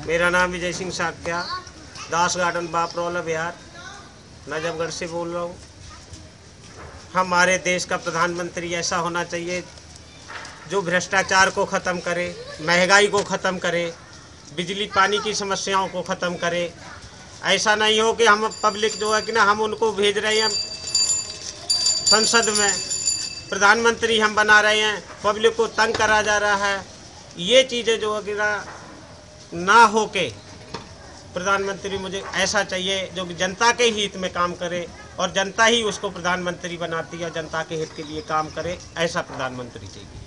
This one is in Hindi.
मेरा नाम विजय सिंह साक्या, दास गार्डन बापरौला बिहार, नजफगढ़ से बोल रहा हूँ। हमारे देश का प्रधानमंत्री ऐसा होना चाहिए जो भ्रष्टाचार को ख़त्म करे, महंगाई को ख़त्म करे, बिजली पानी की समस्याओं को ख़त्म करे। ऐसा नहीं हो कि हम पब्लिक जो है कि ना हम उनको भेज रहे हैं संसद में, प्रधानमंत्री हम बना रहे हैं, पब्लिक को तंग करा जा रहा है। ये चीज़ें जो है कि ना हो के प्रधानमंत्री मुझे ऐसा चाहिए जो कि जनता के हित में काम करे और जनता ही उसको प्रधानमंत्री बनाती है, जनता के हित के लिए काम करे, ऐसा प्रधानमंत्री चाहिए।